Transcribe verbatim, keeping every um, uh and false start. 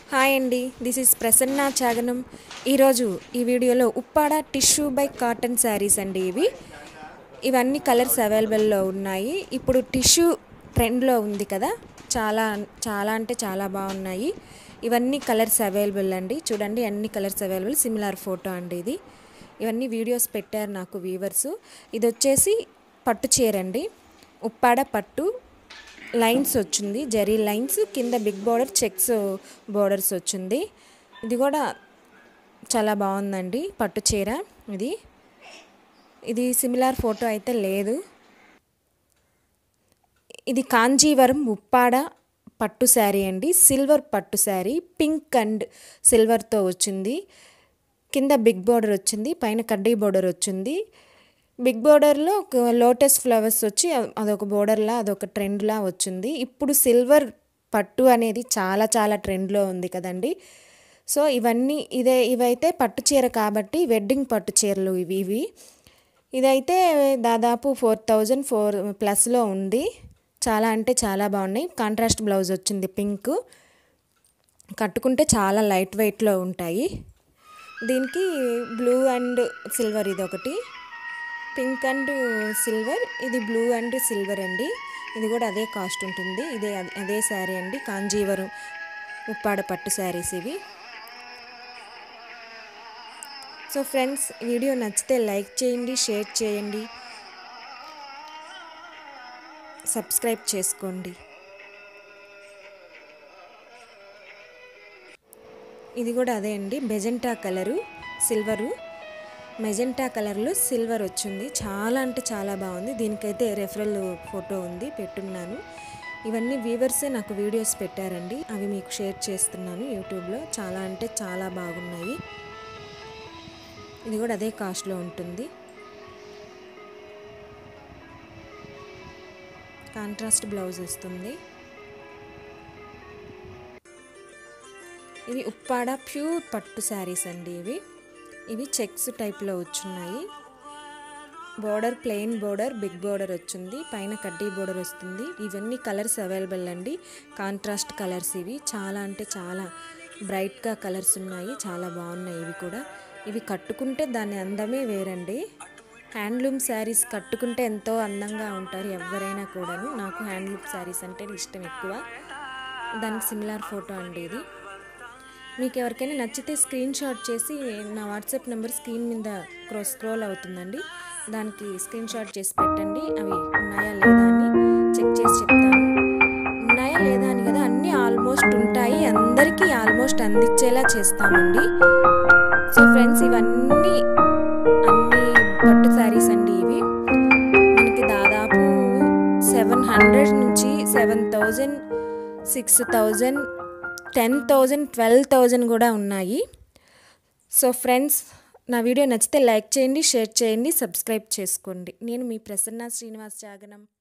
Hi అండి, this is Prasanna Chaganam. ఈరోజు ఈ వీడియోలో Uppada tissue by cotton saris అండి. ఇవి ఇవన్నీ కలర్స్ అవైలబుల్లో ఉన్నాయి. ఇప్పుడు టిష్యూ ట్రెండ్లో ఉంది కదా, చాలా చాలా అంటే చాలా బాగున్నాయి. ఇవన్నీ కలర్స్ అవైలబుల్ అండి. చూడండి, అన్ని కలర్స్ అవైలబుల్. సిమిలర్ ఫోటో అండి ఇది. ఇవన్నీ వీడియోస్ పెట్టారు నాకు వ్యూవర్స్. ఇది వచ్చేసి పట్టు చీర అండి, ఉప్పాడ పట్టు. లైన్స్ వచ్చింది, జరీ లైన్స్, కింద బిగ్ బోర్డర్ చెక్స్ బోర్డర్స్ వచ్చింది. ఇది కూడా చాలా బాగుందండి పట్టు చీర. ఇది ఇది సిమిలర్ ఫోటో అయితే లేదు. ఇది కాంజీవరం ఉప్పాడ పట్టు శారీ అండి, సిల్వర్ పట్టు శారీ. పింక్ అండ్ సిల్వర్తో వచ్చింది. కింద బిగ్ బోర్డర్ వచ్చింది, పైన కడ్డీ బోర్డర్ వచ్చింది. బిగ్ బోర్డర్లో ఒక లోటస్ ఫ్లవర్స్ వచ్చి అదొక బోర్డర్లా, అదొక ట్రెండ్లా వచ్చింది. ఇప్పుడు సిల్వర్ పట్టు అనేది చాలా చాలా ట్రెండ్లో ఉంది కదండి. సో ఇవన్నీ ఇదే ఇవైతే పట్టు చీర కాబట్టి వెడ్డింగ్ పట్టు చీరలు ఇవి ఇవి ఇదైతే దాదాపు ఫోర్ థౌజండ్ ఫోర్ ప్లస్లో ఉంది. చాలా అంటే చాలా బాగున్నాయి. కాంట్రాస్ట్ బ్లౌజ్ వచ్చింది పింక్. కట్టుకుంటే చాలా లైట్ వెయిట్లో ఉంటాయి. దీనికి బ్లూ అండ్ సిల్వర్, ఇది ఒకటి పింక్ అండ్ సిల్వర్, ఇది బ్లూ అండ్ సిల్వర్ అండి. ఇది కూడా అదే కాస్ట్ ఉంటుంది. ఇదే అదే శారీ అండి, కాంజీవరం ఉప్పాడ పట్టు శారీస్ ఇవి. సో ఫ్రెండ్స్, వీడియో నచ్చితే లైక్ చేయండి, షేర్ చేయండి, సబ్స్క్రైబ్ చేసుకోండి. ఇది కూడా అదే అండి, మెజెంటా కలరు సిల్వరు, మెజెంటా కలర్లో సిల్వర్ వచ్చింది. చాలా అంటే చాలా బాగుంది. దీనికైతే రెఫరల్ ఫోటో ఉంది, పెట్టున్నాను. ఇవన్నీ వ్యూవర్సే నాకు వీడియోస్ పెట్టారండి, అవి మీకు షేర్ చేస్తున్నాను యూట్యూబ్లో. చాలా అంటే చాలా బాగున్నాయి. ఇది కూడా అదే కాస్ట్లో ఉంటుంది. కాంట్రాస్ట్ బ్లౌజ్ వస్తుంది. ఇవి ఉప్పాడ ప్యూర్ పట్టు శారీస్ అండి. ఇవి ఇవి చెక్స్ టైప్లో వచ్చున్నాయి. Border plain border, big border వచ్చింది, పైన కడ్డీ బోర్డర్ వస్తుంది. ఇవన్నీ కలర్స్ అవైలబుల్ అండి, కాంట్రాస్ట్ కలర్స్. ఇవి చాలా అంటే చాలా బ్రైట్గా కలర్స్ ఉన్నాయి, చాలా బాగున్నాయి. ఇవి కూడా ఇవి కట్టుకుంటే దాని అందమే వేరండి. హ్యాండ్లూమ్ శారీస్ కట్టుకుంటే ఎంతో అందంగా ఉంటారు ఎవరైనా కూడాను. నాకు హ్యాండ్లూమ్ శారీస్ అంటే ఇష్టం ఎక్కువ. దానికి సిమిలర్ ఫోటో అండి ఇది. మీకు ఎవరికైనా నచ్చితే స్క్రీన్ షాట్ చేసి నా వాట్సాప్ నెంబర్ స్క్రీన్ మీద క్రో స్క్రోల్ అవుతుందండి, దానికి స్క్రీన్ షాట్ చేసి పెట్టండి. అవి ఉన్నాయా లేదా అని చెక్ చేసి చెప్తాను. ఉన్నాయా లేదా అని కదా, అన్నీ ఆల్మోస్ట్ ఉంటాయి, అందరికీ ఆల్మోస్ట్ అందించేలా చేస్తామండి. సో ఫ్రెండ్స్, ఇవన్నీ అన్ని పట్టు శారీస్ అండి. ఇవి మనకి దాదాపు సెవెన్ హండ్రెడ్ నుంచి seven thousand six thousand ten thousand twelve thousand కూడా ఉన్నాయి. సో ఫ్రెండ్స్, నా వీడియో నచ్చితే లైక్ చేయండి, షేర్ చేయండి, సబ్స్క్రైబ్ చేసుకోండి. నేను మీ ప్రసన్న శ్రీనివాస్ చాగనం.